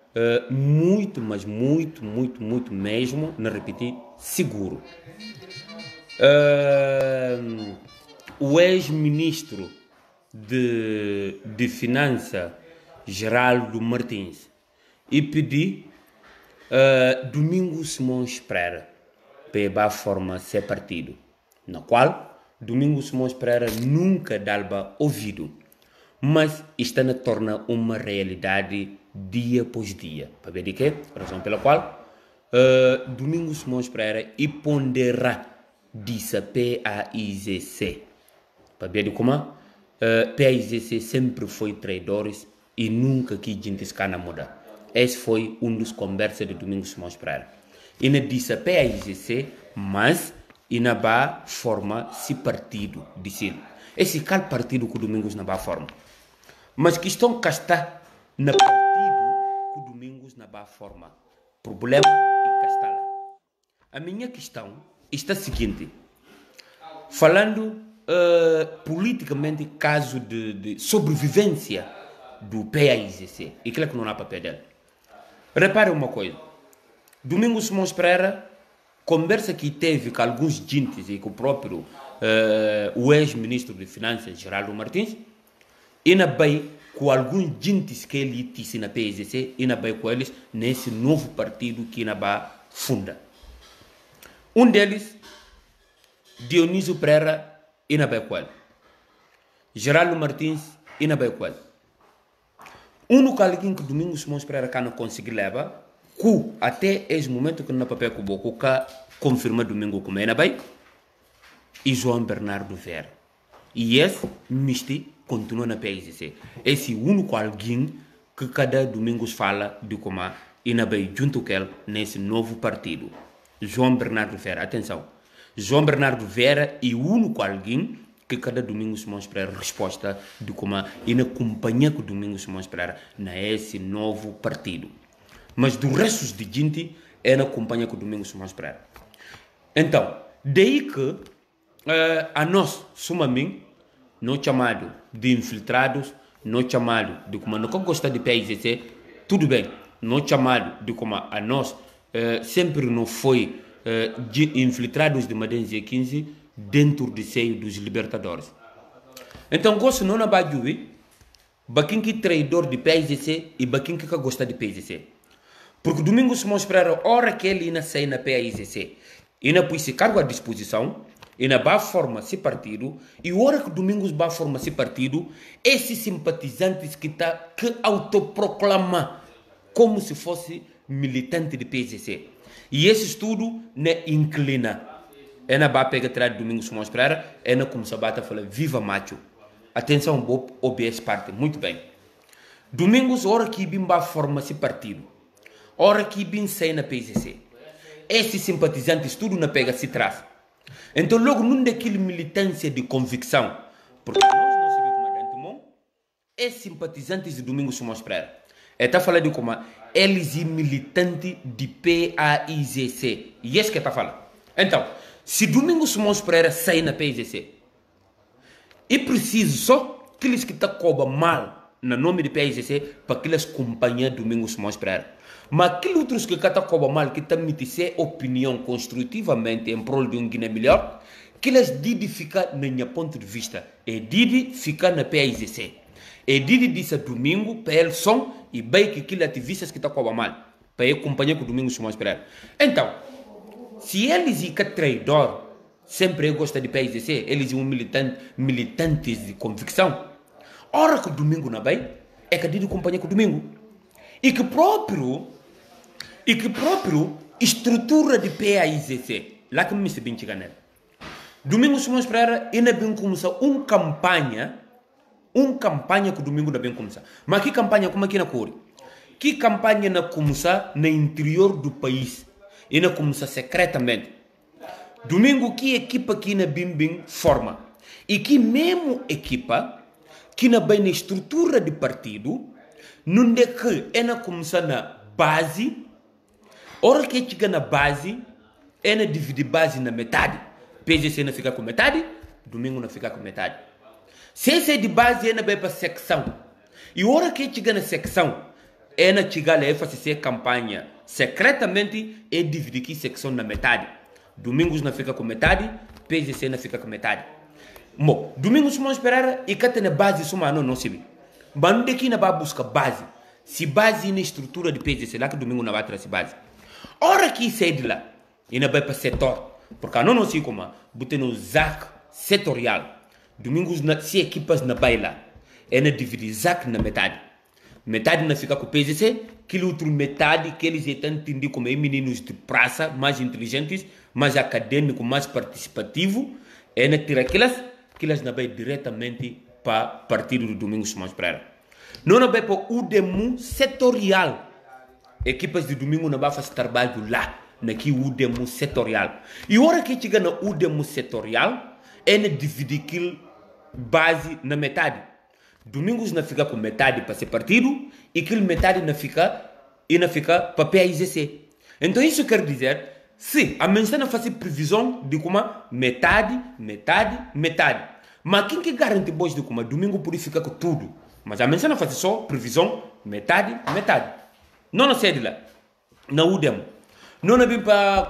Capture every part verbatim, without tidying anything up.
uh, muito, mas muito, muito, muito mesmo, não repetir, seguro. Uh, o ex-ministro de, de Finanças, Geraldo Martins, e pedi uh, Domingos Simões Pereira para a forma ser partido, na qual Domingos Simões Pereira nunca dava ouvido, mas isto não torna uma realidade dia após dia. Para ver de quê? Razão pela qual uh, Domingos Simões Pereira e ponderará disse P A I Z C. Para ver de como uh, P A I Z C sempre foi traidores e nunca quis gente se cana mudar. Esse foi um dos conversas de Domingos Simões Pereira. E não disse P A I Z C, mas e na ba forma se partido, disse ele. Esse cal partido que o Domingos na ba forma. Mas questão que está na partido que o Domingos na ba forma. Problema e que está lá. A minha questão está a seguinte. Falando uh, politicamente caso de, de sobrevivência do P A I Z C. E claro que não há papel dele. Repare uma coisa. Domingos Simões Pereira conversa que teve com alguns gentes e com o próprio uh, o ex-ministro de Finanças, Geraldo Martins, e na bem com alguns gentes que ele disse na P I Z C, e na bem com eles nesse novo partido que na ba funda. Um deles, Dionísio Pereira, e na bem com ele. Geraldo Martins, e na bem com ele. Um no alguém que Domingos Simões Pereira cá não conseguiu levar, que até esse momento que não papel com o Boco, que confirma domingo como é na bem, e João Bernardo Vera. E esse misti continua na P I Z C. Esse único alguém que cada domingo fala de como e na bem junto com ele nesse novo partido. João Bernardo Vera, atenção. João Bernardo Vera é o único alguém que cada domingo Simões Pereira resposta de como e na companhia com o Domingos Simões Pereira nesse novo partido. Mas do resto de gente é na companhia com o Domingos Simões Pereira. Então, daí que uh, a nós, sumamente, não chamado de infiltrados, não chamado de como não gosta de P I Z C, tudo bem, não chamado de como a nós uh, sempre não foi uh, de infiltrados de Madense quinze dentro do seio dos libertadores. Então, gosto não na Bajuí, baquim que traidor de P I Z C e baquim que gosta de P I Z C. Porque Domingos Simões Pereira, hora que ele ainda sai na P I Z C, ainda pôs se cargo à disposição, ainda vai formar esse partido, e hora que Domingos vai formar esse partido, esses simpatizantes que tá que autoproclama como se fosse militante de P I Z C. E esse estudo ne inclina. É na vai pegar atrás de Domingos Simões Pereira, é na como se bata fala viva macho. Atenção, Bob, O B S parte, muito bem. Domingos, hora que bim vai formar esse partido. Ora que bem sai na P I Z C. Esses simpatizantes tudo na pega se traz. Então logo num daquele militância de convicção, porque nós não sabemos como é comandante esses simpatizantes de Domingos Simões Pereira. É tá falando de como eles são militantes de P A I Z C. E esse que está falando. Então, se Domingos Simões Pereira sai na P I Z C, é preciso só aqueles que estão cobra mal no nome de P I Z C para que eles acompanhem Domingos Simões Pereira. Mas aqueles outros que estão cobra mal, que estão emitir opinião construtivamente em prol de um Guiné melhor, que eles didem ficar na minha ponto de vista, é didem ficar na P I Z C. É didem disse domingo para eles são e bem que aqueles ativistas que estão cobra mal, para ir acompanhar com Domingos Simões Pereira. Então, se eles são traidor, sempre gostam de P I Z C, eles são militante, militantes de convicção, ora que o domingo não bem, é que didem acompanhar com o domingo. E que próprio e que próprio estrutura de P A I Z C lá que me se bem chegar nela. Domingos Simões Pereira ainda bem começar uma campanha uma campanha que o domingo ainda bem começar. Mas que campanha como aqui na Cori? Que campanha na começar no interior do país e na começar secretamente. Domingo que equipa que na bem bem forma e que mesmo equipa que na bem na estrutura de partido não é que é na começar na base, hora que chega na base, é na dividir base na metade. P G C não fica com metade, domingo não fica com metade. Se esse é de base, é na bem para secção. E hora que chega na secção, é na Chigala é fazer campanha secretamente é dividir a secção na metade. Domingos não fica com metade, P S C não fica com metade. Bom, Domingos vamos esperar e cá tem a base suma não não se vê. Mas não daqui na vai buscar base. Se base na estrutura de P S C lá que Domingo não vai trazer base. Ora que sai de lá e não vai para setor, porque não não sei como, botar no Z A C setorial. Domingos na se equipas na baila é na dividir Z A C na metade. Metade não fica com o P S C, que outro metade que eles estão entendendo como meninos de praça, mais inteligentes, mais acadêmicos, mais participativos, é na tirar aquelas que elas não vai diretamente para o partido do Domingos Simões Pereira. Não vai para o D M U setorial. Equipas de domingo não vai fazer trabalho lá, naquele U D M U setorial. E a hora que chega no U D M U setorial, é na dividir aquilo base na metade. Domingos não fica com metade para ser partido e aquele metade não fica e não fica para P A I C. Então isso quer dizer, se a mensagem faz previsão de como metade, metade, metade. Mas quem que garante depois de como domingo purifica com tudo? Mas a mensagem faz só previsão metade, metade. Não não sei de lá, na U D M. Não não vem para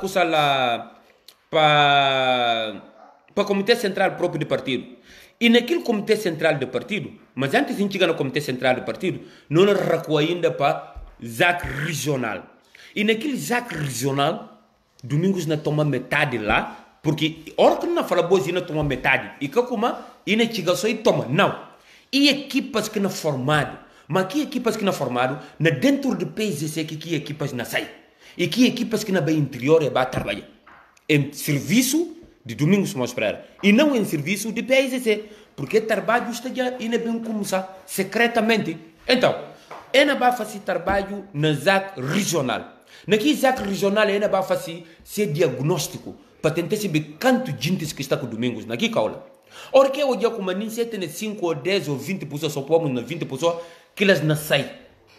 para para comitê central próprio do partido. E naquele comitê central do partido, mas antes de chegar no comitê central do partido, não recuou ainda para Z A C regional. E naquele Z A C regional, Domingos não toma metade lá, porque a hora que não fala boa, não toma metade. E que como, e não chega só e toma. Não. E equipas que não formado, mas que equipas que não formado, na dentro do P S C, que, que equipas não saem. E que equipas que não bem interior é para trabalhar. Em serviço de Domingos Simões Pereira e não em serviço de P S C, porque trabalho está já e não bem começar secretamente. Então, ela vai fazer trabalho na Z A C regional. Naquele Z A C regional, ela vai fazer esse diagnóstico para tentar saber quanto gente que está com Domingos naquele caula. Ora que eu já como nem se tem cinco ou dez ou vinte pessoas, só pomos na vinte pessoas, que elas não saem.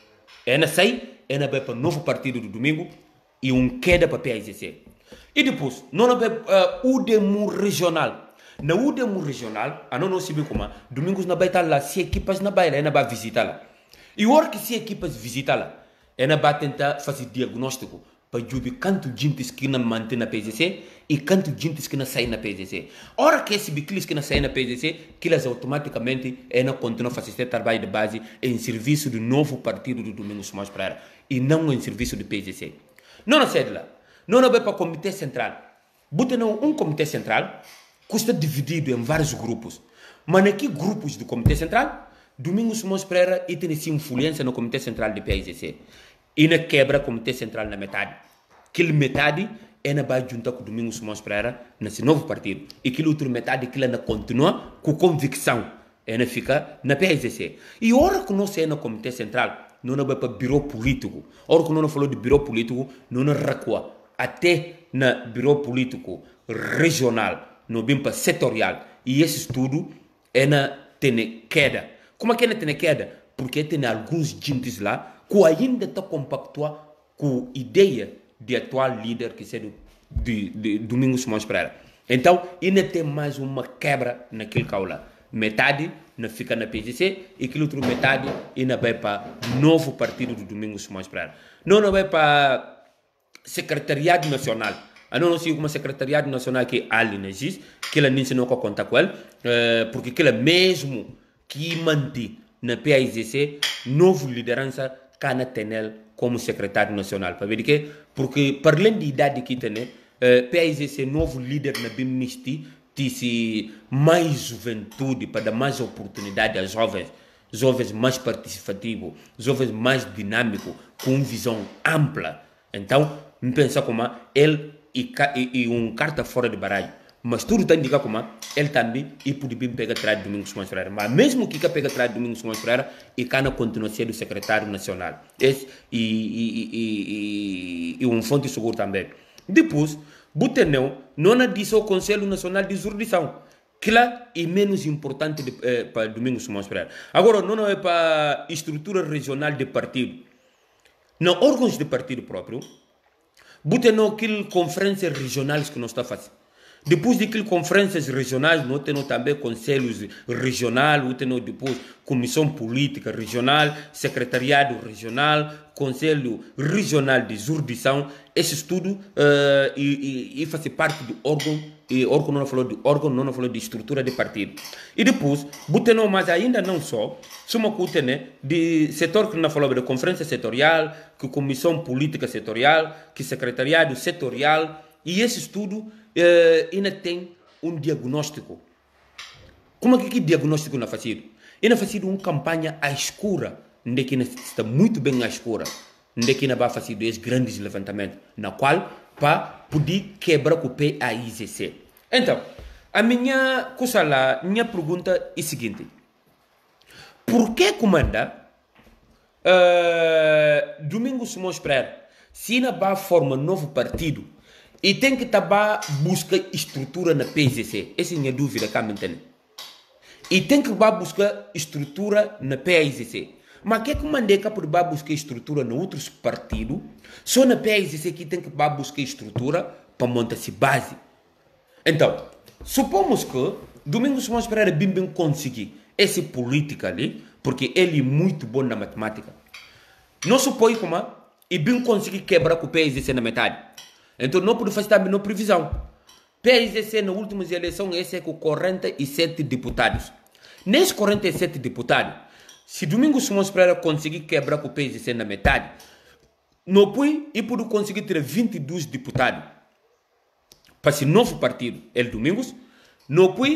Ela sai, ela vai para o novo partido do Domingo e um queda para P S C. E depois, não vai para o U D M U regional. Na U D M U regional, a não não sabe como, Domingos não vai estar lá, se equipas não vai lá, ela vai visitar lá. E a hora que se equipas visitar lá, ela vai tentar fazer diagnóstico para ver quanto gente que não mantém na P S C e quanto gente que não sai na P S C. A hora que esse aqueles que não saem na P S C, que elas automaticamente ela continua a fazer esse trabalho de base em serviço do novo partido do Domingos Simões Pereira e não em serviço do P S C. Não não sai de lá. Não não vai para o comitê central. Bota um comitê central que está dividido em vários grupos. Mas naqueles grupos do comitê central, Domingos Simões Pereira e tem influência no comitê central do P S C. E na quebra o comitê central na metade. Aquela metade é na vai juntar com o Domingos Simões Pereira nesse novo partido. E aquela outra metade que ela continua com convicção. Ela fica na P S C. E a hora que nós é no comitê central, não vai para o biro político. A hora que nós falou de biro político, não recua. Até no biro político regional, no bimpa setorial. E esse estudo é na tem queda. Como é que é na tem queda? Porque tem alguns gente lá que ainda está compactuar com a ideia de atual líder que é do de, de Domingos Simões Pereira. Então, ainda tem mais uma quebra naquele caula. Metade não fica na P S C e aquele outro metade ainda vai para o novo partido do Domingos Simões Pereira. Não, não vai para Secretariado Nacional. Eu não sei como Secretariado Nacional que ali não existe, que ela nem se não conta com ele, porque aquela mesmo que mantém na P S C, novo liderança cana tenel como secretário nacional. Para ver que, porque para além da idade que tem, P S C novo líder na Bimnisti, tem mais juventude para dar mais oportunidade aos jovens, jovens mais participativos, jovens mais dinâmicos, com visão ampla. Então, me pensa como ele e, e, e um carta fora de baralho. Mas tudo está indicado como ele também e pode bem pegar atrás de Domingos Simões Pereira. Mas mesmo que pega atrás de Domingos Simões Pereira, e cana continua sendo secretário nacional. Esse, e, e, e, e, e um fonte seguro também. Depois, Buteneu não disse ao Conselho Nacional de Jurisdição. Que lá é menos importante de, eh, para Domingos Simões Pereira. Agora, não é para a estrutura regional de partido. Nos órgãos de partido próprio, Buteneu aquelas conferências regionais que nós está fazendo. Depois daquelas conferências regionais, nós temos também conselhos regionais, nós temos depois comissão política regional, secretariado regional, conselho regional de jurisdição, esse estudo uh, e, e, e faz parte do órgão, e órgão não falou de órgão, não falou de estrutura de partido. E depois, botemos mais ainda não só, soma que né, de setor que não falou de conferência setorial, que comissão política setorial, que secretariado setorial, e esse estudo uh, ainda tem um diagnóstico. Como é que o diagnóstico não faz? Ainda faz uma campanha à escura, onde que está muito bem à escura, onde que vai fazer esses grandes levantamentos, na qual para poder quebrar com o P A I Z C. Então, a minha coisa lá, minha pergunta é a seguinte: por que comanda uh, Domingos Simões Pereira, se ainda vai formar um novo partido e tem que também buscar estrutura na P I Z C? Essa é a minha dúvida, cá me entende? E tem que buscar estrutura na P A I Z C. Mas que é que mandei cá por buscar estrutura em outros partidos? Só na P A I Z C que tem que buscar estrutura para montar-se base. Então, supomos que Domingos Simões Pereira bem bem conseguir essa política ali, porque ele é muito bom na matemática. Não supõe como e bem conseguir quebrar com o P A I Z C na metade. Então não pode fazer também uma previsão. P A I Z C nas últimas eleições esse é com quarenta e sete deputados. Nesses quarenta e sete deputados, se Domingos Simões Pereira conseguir quebrar com o P I Z C na metade, não pode e pode conseguir ter vinte e dois deputados. Para esse novo partido, ele Domingos, não pode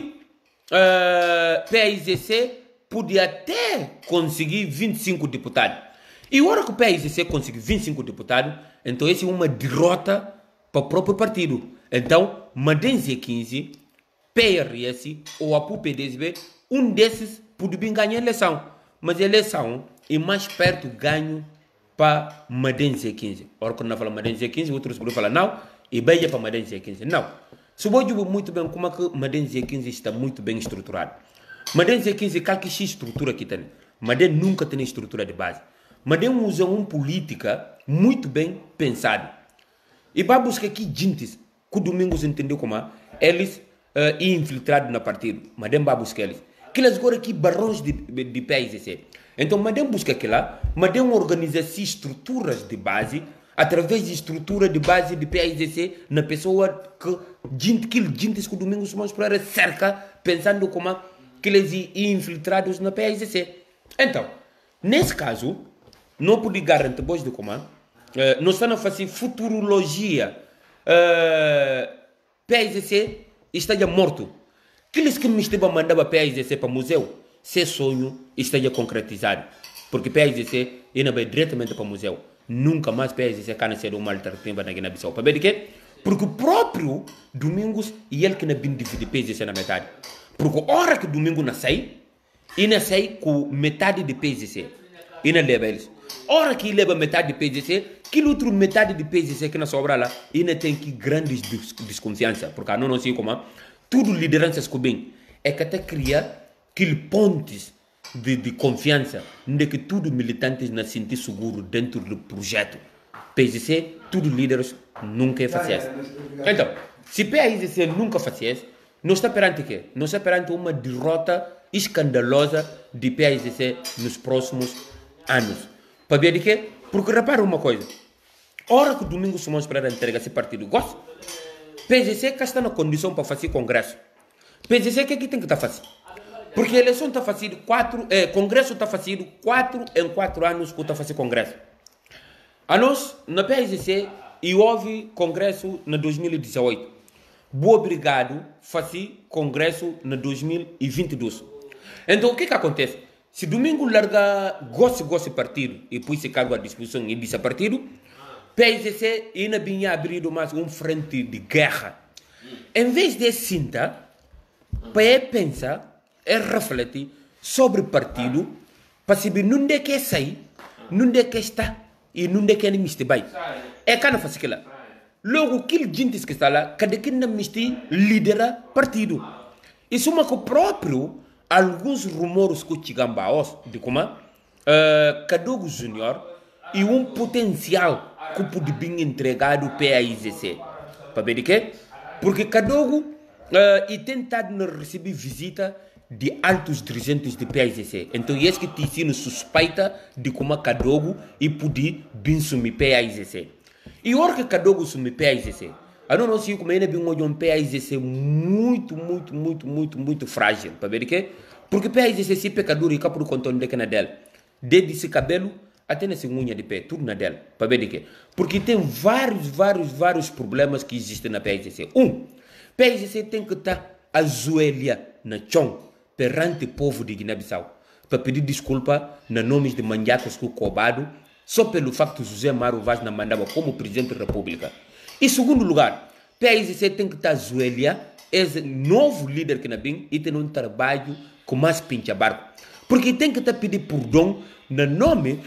uh, P I Z C pode até conseguir vinte e cinco deputados. E a hora que o P I Z C conseguir vinte e cinco deputados, então essa é uma derrota para o próprio partido. Então, Madense quinze, P R S ou a P U P D S B, um desses pode bem ganhar a eleição. Mas a eleição é mais perto ganho para Madense quinze. A hora que nós falamos Madense quinze, outros podem falar não, e bem para Madense quinze. Não. Se eu digo muito bem como é que Madense quinze está muito bem estruturado. Madense quinze, qualquer estrutura que tem. Madense nunca tem estrutura de base. Madense usa uma política muito bem pensada. E para buscar aqui gente que o Domingos entendeu como é, eles uh, infiltrados no partido. Madense vai buscar eles. Aqueles agora aqui barões de, de P I Z C. Então Madense busca aquilo, Madense organiza-se estruturas de base, através de estrutura de base de P I Z C, na pessoa que gente que gente que o Domingos Simões Pereira cerca, pensando como é que eles infiltrados na P I Z C. Então, nesse caso, não pode garantir depois de como é, uh, nós estamos a fazer futurologia. Uh, P I Z C está já morto. Aqueles que me estavam mandando a P I Z C para o museu, se sonho está já concretizado. Porque P I Z C ainda vai diretamente para o museu. Nunca mais P I Z C can ser uma alternativa na Guiné-Bissau. Para ver de quê? Porque o próprio Domingos e ele que não vem dividir P I Z C na metade. Porque a hora que Domingos nasce, ele nasce com metade de P I Z C. E não leva eles. A hora que ele leva metade de P I Z C, aquele outro metade de P I Z C que não sobra lá, ainda tem que grandes desconfiança. Porque não, não sei como, tudo lideranças que bem, é que até cria aquele pontes de, de confiança, onde que tudo militantes não se sentir seguro dentro do projeto. P I Z C, tudo líderes nunca faz isso. Então, se P I Z C nunca faz isso, nós está perante o quê? Nós está perante uma derrota escandalosa de P I Z C nos próximos anos. Para ver de quê? Porque repara uma coisa. A hora que o Domingos Simões Pereira entrega esse partido, gosta? P I Z C que está na condição para fazer congresso. P I Z C que aqui tem que estar fazendo? Porque a eleição está fazendo quatro, eh, congresso está fazendo quatro em quatro anos que está fazendo congresso. A nós, na P I Z C, e houve congresso na dois mil e dezoito. Boa obrigado, fazer congresso na dois mil e vinte e dois. Então, o que que acontece? Se domingo larga goste, goste partido e põe se cargo à disposição e disse partido, P I Z C ainda vinha abrindo mais um frente de guerra. Em vez de cinta, para pensar, é refletir sobre o partido, para saber onde é que sai, onde é que está e onde é que ele miste vai. É que não faz aquilo. Logo, aquele gente que está lá, cada quem não miste lidera partido. Isso é uma que o próprio, alguns rumores que chegam a nós, de como, uh, Kadogo Júnior e um potencial que pode vir entregado P I Z C. Para ver de quê? Porque Kadogo Uh, e tem tentado receber visita de altos dirigentes do P A I C C. Então, esse que te ensina suspeita de como a Kadogo e poder vir sumir P A I C C. E a hora que Kadogo sumir P A I C C, eu não sei como ainda bem um P A I C C muito, muito, muito, muito, muito frágil. Para ver o quê? Porque P A I C C se pecador e capuro contorno de que na dela. Desde esse cabelo até nessa unha de pé, tudo na dela. Para ver o quê? Porque tem vários, vários, vários problemas que existem na P A I C C. Um, P A I C C tem que estar ajoelha na chão perante o povo de Guiné-Bissau para pedir desculpa na nomes de mandiatos que o cobrado só pelo facto de José Mário Vaz na mandava como presidente da República. Em segundo lugar, P A I C C tem que estar ajoelha esse novo líder que na bem e tem um trabalho com mais pincha barco. Porque tem que estar pedir perdão no nome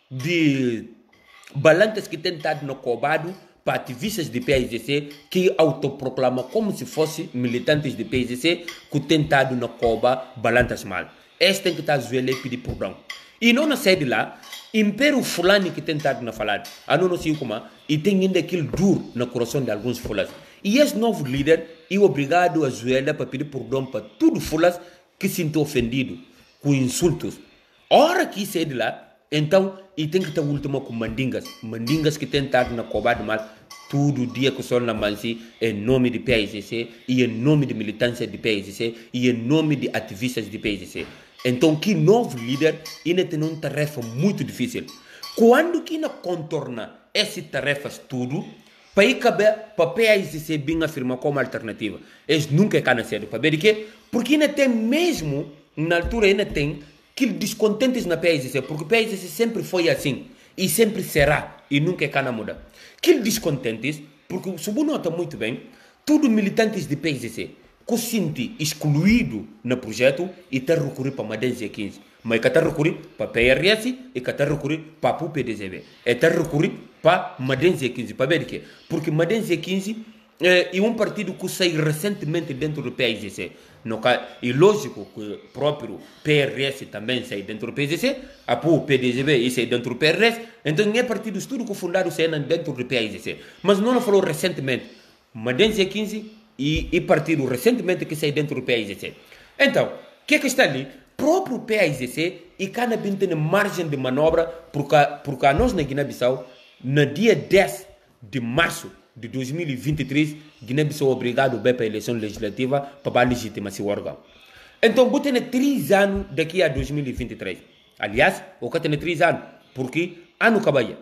de balanças que tem estado no cobrado para ativistas de P A I C C que autoproclamam como se fossem militantes de P A I C C que tentado na coba balanças mal. Este tem que estar ajoelhado e pedir perdão. E não na sair de lá, império fulano que tem estado na falar, a não sei como, e tem ainda aquele duro no coração de alguns fulas. E esse novo líder é obrigado a ajoelhar para pedir perdão para tudo fulas que se sentiu ofendido com insultos. A hora que sair de lá, então, e tem que ter o último com mandingas. Mandingas que tem estado na coba de mal. Todo dia que o sol na mansi, em nome de P A I C C, e em nome de militância de P A I C C, e em nome de ativistas de P A I C C. Então, que novo líder ainda tem uma tarefa muito difícil. Quando que ainda contorna essas tarefas tudo, para ir caber para P A I C C bem afirmar como alternativa. Eles nunca cana cedo. Para ver de quê? Porque ainda tem mesmo, na altura ainda tem, que descontentes na P A I C C, porque P A I C C sempre foi assim, e sempre será, e nunca cana muda. Que descontentes, porque o Subu nota muito bem, todos militantes de P A I C C, que se sente excluído no projeto e está a recorrer para a Madenzia quinze. Mas que está a recorrer para a P R S e que está a recorrer para a P D Z B. E está a recorrer para a Madenzia quinze. Para ver o quê? Porque Madenzia quinze é um partido que saiu recentemente dentro do P A I C C. No caso, e lógico que o próprio P R S também sai dentro do P I C C, a P D Z B e sai dentro do P R S, então é partidos tudo que fundaram saem dentro do P I C C. Mas não falou recentemente, Madenzia quinze e, e partido recentemente que sai dentro do P I C C. Então, o que é que está ali? Próprio P I C C e cada vez tem margem de manobra, porque, porque nós na Guiné-Bissau, no dia dez de março de dois mil e vinte e três, Guiné-Bissau é obrigado a ir para a eleição legislativa para legitimar seu órgão. Então, vou ter três anos daqui a dois mil e vinte e três. Aliás, eu vou ter três anos, porque ano acabaria.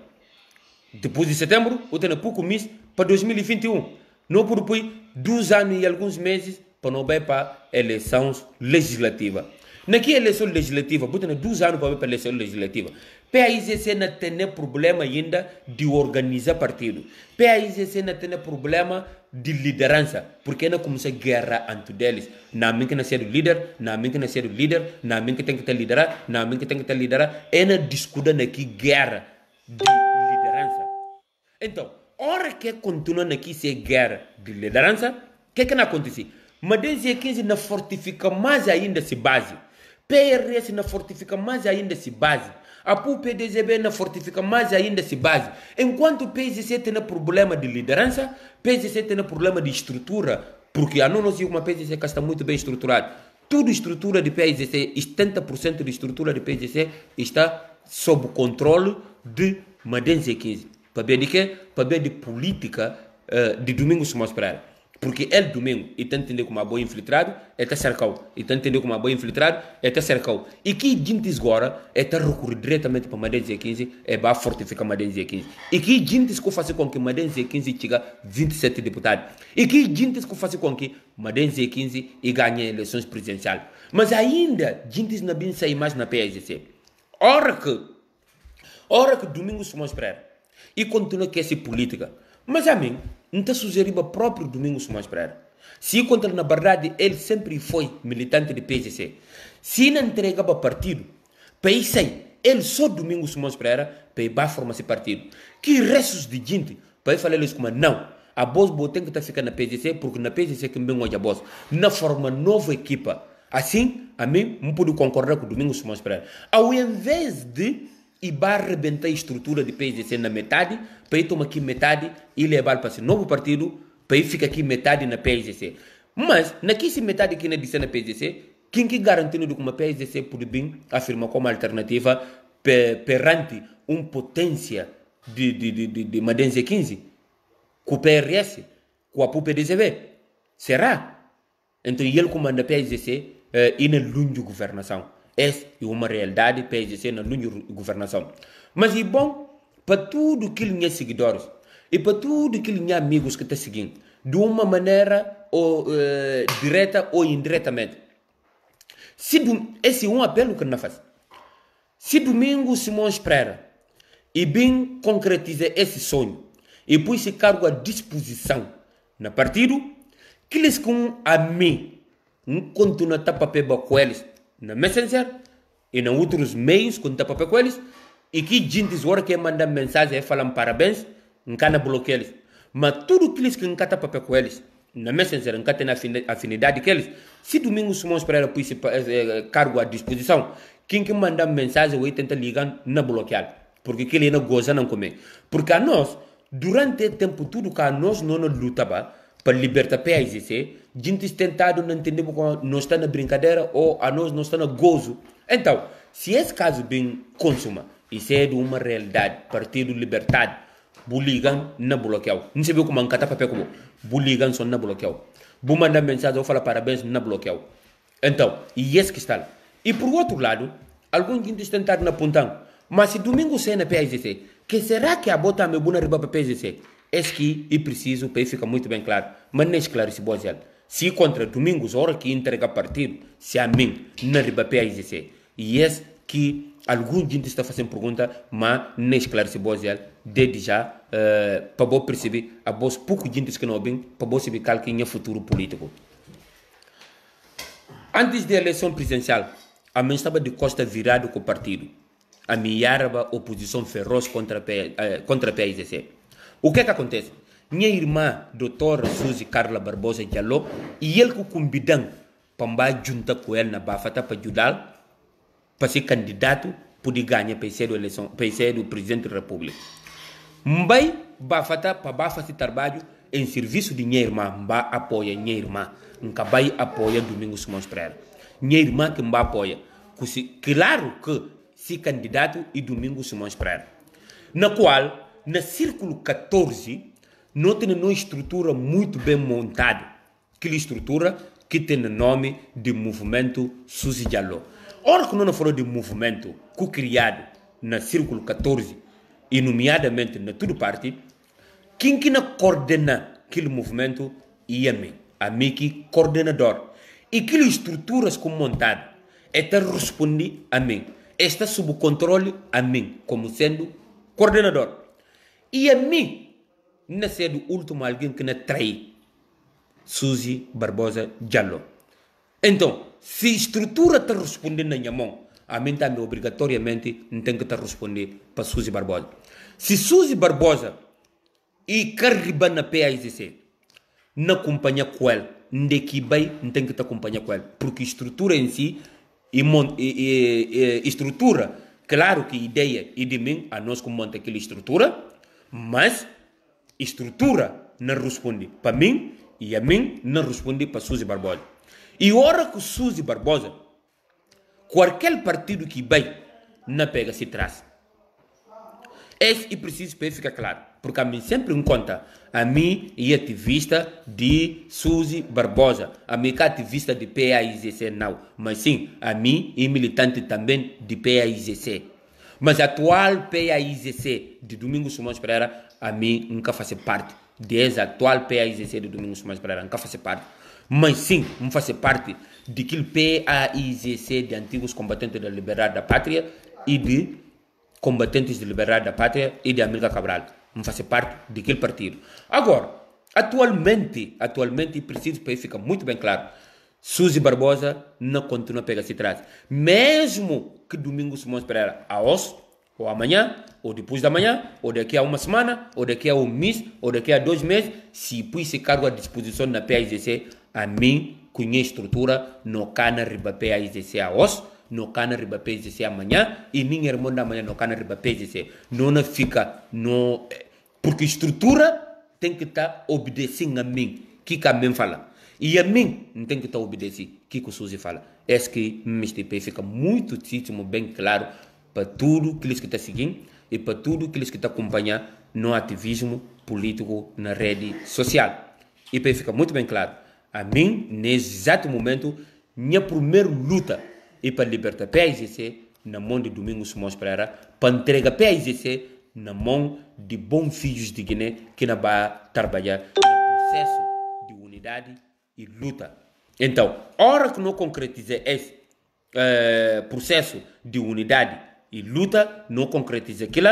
Depois de setembro, eu tenho pouco mês para dois mil e vinte e um. Não por depois, dois anos e alguns meses para não ir para a eleição legislativa. Naquela eleição legislativa, vou ter dois anos para ir para a eleição legislativa. P A I C C não tem problema ainda de organizar partido. P A I C C não tem problema de liderança, porque não começa a guerra entre deles. Não há que não ser o líder, não há que não ser o líder, não há que tem que ter liderar, não há que tem que ter liderar. É na discussão aqui guerra de liderança. Então, hora que continua aqui ser guerra de liderança, o que é que não acontece? Madenzia quinze não fortifica mais ainda essa base. P R S não fortifica mais ainda essa base. A P D Z B não fortifica mais ainda essa base. Enquanto o P I C C tem problema de liderança, P I C C tem problema de estrutura, porque a não sei como a P I C C está muito bem estruturado. Toda a estrutura de P I C C, setenta por cento da estrutura de P I C C está sob controle de Madenzia quinze. Para ver de quê? Para ver de política uh, de Domingos Simões Pereira. Porque ele, domingo, ele está entendendo como é bom infiltrado, ele está cercado. Ele está entendendo como é bom infiltrado, ele está cercado. E que gente agora, ele está recorrendo diretamente para Madenzia quinze, e vai fortificar Madenzia quinze. E que gente que faz com que Madenzia quinze chegue a vinte e sete deputados. E que gente que faz com que Madenzia quinze ganhe eleições presidenciais. Mas ainda, gente não vem sair mais na P I C C. Ora que, ora que Domingos Simões Pereira, e continua com essa política. Mas a mim, não está sugerindo o próprio Domingos Simões Pereira. Se contra na verdade ele sempre foi militante de P I C C, se não entregava partido, para isso aí, ele só Domingos Simões Pereira, para ir formar esse partido. Que restos de gente, para ir falar isso como não, a Boss tem que estar ficando na P I C C, porque na P I C C que vem hoje a Boss, não forma nova equipa. Assim, a mim, não pude concordar com o Domingos Simões Pereira. Ao invés de e vai arrebentar a estrutura de P I C C na metade, para ir tomar aqui metade e levar para esse novo partido, para ir ficar aqui metade na P I C C. Mas, naquela metade que disse na P S D C, quem que garantiu que uma P S D C pode bem afirmar como alternativa per, perante uma potência de, de, de, de, de Madense quinze, com o P R S, com a P U P D C V? Será? Então, ele comanda a P S D C eh, e na lunha de governação. Essa é uma realidade, P S D C na lunha de governação. Mas é bom para tudo que ele tem seguidores e para tudo que ele tem amigos que estão seguindo, de uma maneira ou, uh, direta ou indiretamente. Se do, esse é um apelo que nós fazemos. Se domingo Simões Pereira e bem concretiza esse sonho e pôs esse cargo à disposição no partido, que eles com a mim continuam a papel com eles na Messenger e em outros meios quando está papel com eles, e que gente agora que mandam mensagem e falam parabéns, não can bloquear eles. Mas tudo aqueles que não está papel com eles na Messenger, não tem afinidade com eles, se domingo Simões Pereira pôs esse cargo à disposição, quem que manda mensagem ou tenta ligar, não bloquear, porque aquele não goza não comer. Porque a nós, durante o tempo tudo que a nós não lutava para libertar a P S D C, gente tentado não entender porque nós está na brincadeira ou a nós não está no gozo. Então, se esse caso bem consuma, isso é de uma realidade, Partido Libertad, buligan na bloqueio. Não se viu como ancata papel como buligan só na bloqueio. Bu mandar mensagem ou falar parabéns na bloqueio. Então, e esse que está lá. E por outro lado, alguns gente tentaram na pontão, mas se domingo sai na P S D C, que será que a bota me buna riba para P S D C? Esse que é preciso, para ficar muito bem claro, mas não esclarece boa zela. Se contra domingos, a hora que entrega partido, se a mim, na riba P S D C. E esse que algum gente está fazendo pergunta, mas não esclarece boa zela, desde já, uh, para você perceber, a voz pouco gente que não bem, para você saber qual que é o futuro político. Antes da eleição presidencial, a mim estava de costa virado com o partido. A minha oposição feroz contra a, P, uh, contra a P S D C. O que é que acontece? Minha irmã, doutora Suzy Carla Barbosa Diallo, e ele que convidam para juntar com ele na Bafata para ajudar para ser candidato para ganhar para ser eleição, para ser o presidente da República. Mbai Bafata para Bafata trabalho em serviço de minha irmã, mba apoia minha irmã, nunca vai apoia Domingos Simões Pereira. Minha irmã que mba apoia, claro que se candidato e Domingos Simões Pereira. Na qual na Círculo quatorze, não tem uma estrutura muito bem montada. Aquela estrutura que tem o nome de Movimento Suzy Diallo. Ora que não falou de movimento que criado na Círculo quatorze, e nomeadamente na tudo parte, quem que não coordena aquele movimento é a mim, a mim que coordenador. E aquelas estruturas como montada, está responde a mim, está sob controle a mim, como sendo coordenador. E a mim, não ser do último alguém que não trai Suzy Barbosa Diallo. Então, se a estrutura está respondendo na minha mão, a mim também obrigatoriamente não tem que estar respondendo para Suzy Barbosa. Se Suzy Barbosa e carriba na P S D C, não acompanha com ele, onde que vai, não tem que estar acompanhar com ele, porque a estrutura em si, e, e, e, estrutura, claro que a ideia é de mim, a nós como monta aquela estrutura, mas estrutura não responde para mim e a mim não responde para Suzy Barbosa. E hora que Suzy Barbosa, qualquer partido que vai, não pega se traz. Esse é preciso para ficar claro, porque a mim sempre em conta, a mim é ativista de Suzy Barbosa, a mim é ativista de P A I Z C não, mas sim, a mim é militante também de P A I Z C. Mas a atual P A I Z C de Domingos Simões Pereira, a mim nunca faz parte. Desde a atual P A I Z C de Domingos Simões Pereira, nunca faz parte. Mas sim, não faz parte daquele P A I Z C de antigos combatentes da liberdade da pátria e de combatentes da liberdade da pátria e de Amílcar Cabral. Não faz parte daquele partido. Agora, atualmente, atualmente, preciso para ficar muito bem claro, Suzy Barbosa não continua a pegar-se atrás. Mesmo que Domingos Simões Pereira, a hoje, ou amanhã, ou depois da manhã, ou daqui a uma semana, ou daqui a um mês, ou daqui a dois meses, se pôs esse cargo à disposição na P A I Z C, a mim, conheço a estrutura, não cana riba P A I Z C a hoje, não cana riba P A I Z C amanhã, e minha irmã da manhã não cana riba P A I Z C. Não, não fica, não... Porque a estrutura tem que estar obedecendo a mim, que a mim fala. E a mim, não tem que estar obedecer. O que o Suzy fala? É que o M S T P fica muito título, bem claro, para tudo aqueles que estão seguindo e para tudo aqueles que estão acompanhando no ativismo político na rede social. E para ficar muito bem claro, a mim, nesse exato momento, minha primeira luta é para libertar a P I G C na mão de Domingos Simões Pereira, para entregar a P I G C na mão de bons filhos de Guiné que não vai trabalhar no processo de unidade e luta. Então, a hora que não concretizar esse uh, processo de unidade e luta, não concretizar aquilo,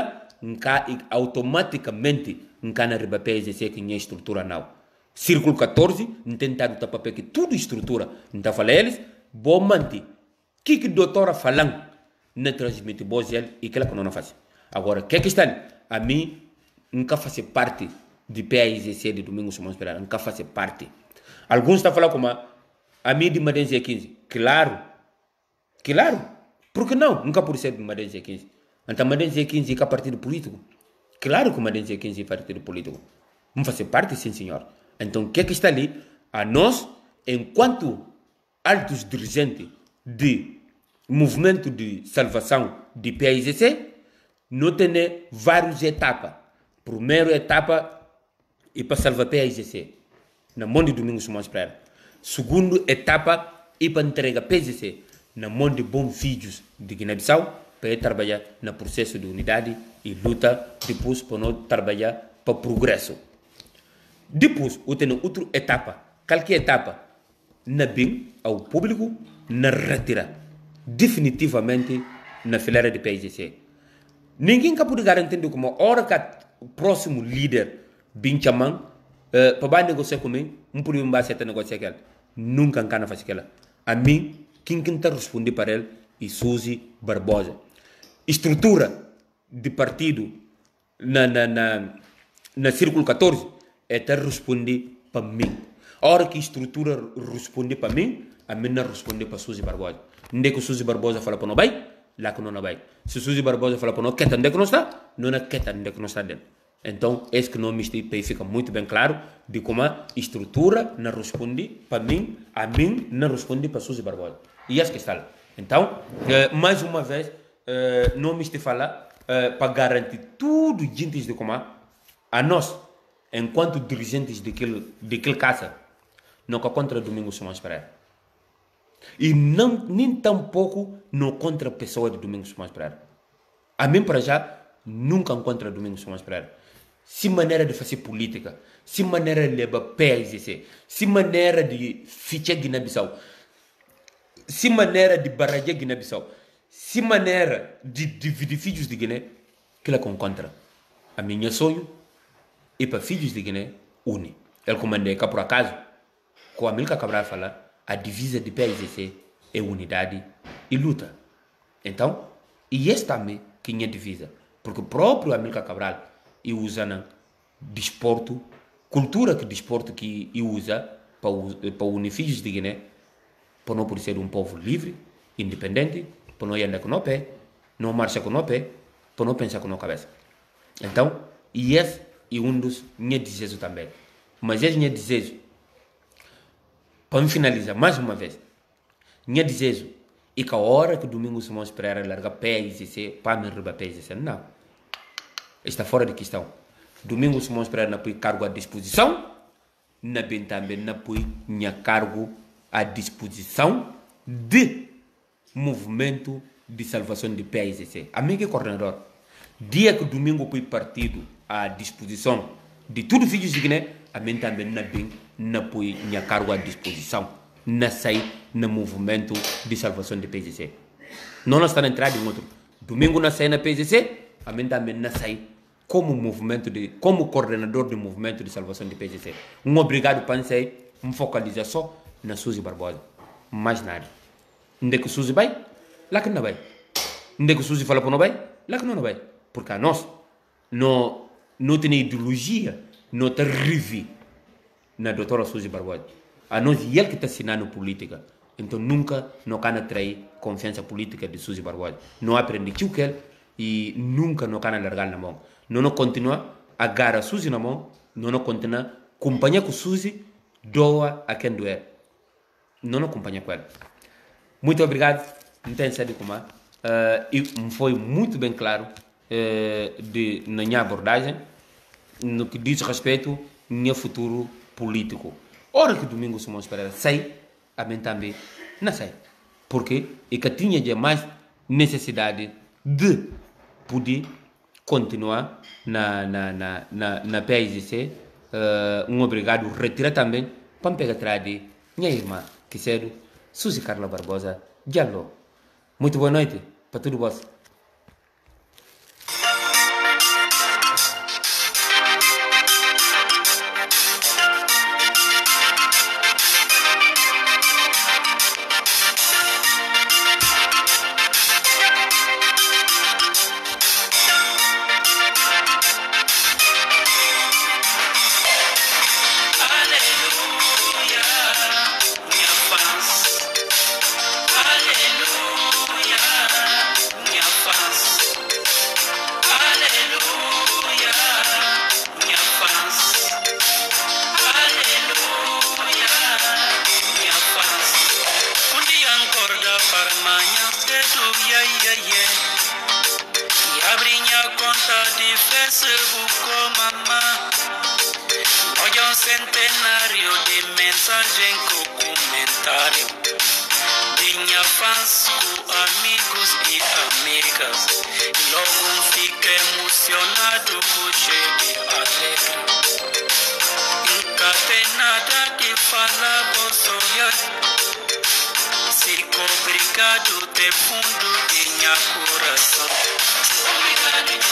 automaticamente não cai na riba P I G C que não é estrutura não. Círculo catorze, não tem tentado tapar que tudo estrutura. Então, falei eles, bom manter. O que que a doutora falando? Não transmite boas ele e aquilo que não faz. Agora, o que é que está ali? A mim, nunca faz parte de P I G C de Domingos Simões Pereira. Nunca faz parte. Alguns estão falando como a, a mim de Madense quinze. Claro. Claro. Por que não? Nunca por ser de Madense quinze. Então, Madense quinze é partido político. Claro que Madense quinze é partido político. Vamos fazer parte, sim, senhor. Então, o que é que está ali? A nós, enquanto altos dirigentes de movimento de salvação de P I G C, nós temos várias etapas. Primeira etapa é para salvar P I G C, na mão de Domingos Simões Pereira. Segunda etapa é para entregar P I G C na mão de bons filhos de Guiné-Bissau, para trabalhar no processo de unidade e luta, depois para nós trabalhar para progresso. Depois, eu tenho outra etapa. Qualquer etapa, na bem ao público, na retira definitivamente na fileira de P I G C. Ninguém pode garantir como a hora que o próximo líder vem chamar uh, para negociar comigo, não pode me baixar a negociar com ele. Nunca cana fazer aquela. A mim, quem está responder para ele é Suzy Barbosa. Estrutura de partido na, na, na, na Círculo catorze é ter responder para mim. A hora que a estrutura responde para mim, a mim não responde para Suzy Barbosa. Onde é que Suzy Barbosa fala para não vai, lá que não vai. Se Suzy Barbosa fala para não quer onde é que não está, não é quer onde é que não está dentro. Então, esse que não me fica muito bem claro de como a estrutura não responde para mim, a mim não responde para Suzy Barbosa. E esse que está lá. Então, eh, mais uma vez, eh, não me fala eh, para garantir tudo gente de como a nós, enquanto dirigentes daquele, daquele casa, não contra Domingos Simões Pereira. E não, nem tampouco não contra a pessoa de Domingos Simões Pereira. A mim, para já, nunca contra Domingos Simões Pereira. Se maneira de fazer política, se maneira de levar P I G C, se maneira de fichar Guiné-Bissau, se maneira de barragear Guiné-Bissau, se maneira de dividir filhos de Guiné, que ela contra. A minha sonho é para filhos de Guiné une. Ele comandei cá por acaso, com a Amílcar Cabral falar, a divisa de P I G C é unidade e luta. Então, e esse também que é divisa, porque o próprio Amílcar Cabral e usa no desporto, cultura que desporto que usa para, para unir filhos de Guiné, para não poder ser um povo livre, independente, para não ir andar com o pé, não marchar com o pé, para não pensar com a cabeça. Então, e esse é um dos meus desejos também. Mas esse meu desejo, para me finalizar mais uma vez, meu desejo é que a hora que Domingos Simões Pereira larga P I G C, para me roubar P I G C, não. Está fora de questão. Domingos Simões Pereira não põe cargo à disposição, não bem também não põe minha cargo à disposição de movimento de salvação de P I G C. Amigo coordenador, dia que Domingo põe partido à disposição de tudo filhos de Guiné, a mim também não bem não põe minha cargo à disposição, não sai no movimento de salvação de P I G C. Não nós estamos entrando em outro. Domingo não sai na P I G C, a mim também não sai como movimento de, como coordenador do movimento de salvação de P I G C. Um obrigado para sair, um focaliza só na Suzy Barbosa, mais nada. Onde é que Suzy vai? Lá que não vai. Onde é que Suzy fala para não vai? Lá que não vai. Porque a nós não, não tem ideologia, não tem revi na doutora Suzy Barbosa. A nós e ele que está assinando política. Então nunca não can atrair confiança política de Suzy Barbosa. Não aprende o que ele e nunca não can largar na mão. Não continua a agarrar a Suzy na mão, não continua a acompanhar com Suzy doa a quem doer. Não acompanha com ele. Muito obrigado, não tem sede como uh, e foi muito bem claro uh, de, na minha abordagem no que diz respeito ao meu futuro político. Ora que domingo Simões Pereira sai, a mim também não sei. Porque e que tinha de mais necessidade de poder continuar na, na, na, na, na P I G C. Uh, um obrigado, retira também para me pegar atrás de minha irmã, que cedo, Suzy Carla Barbosa, Diallo. Muito boa noite para tudo vosso. Centenário de mensagem com comentário. Tinha fãs, amigos e amigas. E logo fica emocionado, puxei alegre. Encadenada que fala, vou sonhar. Circo obrigado de fundo de minha coração. Obrigado.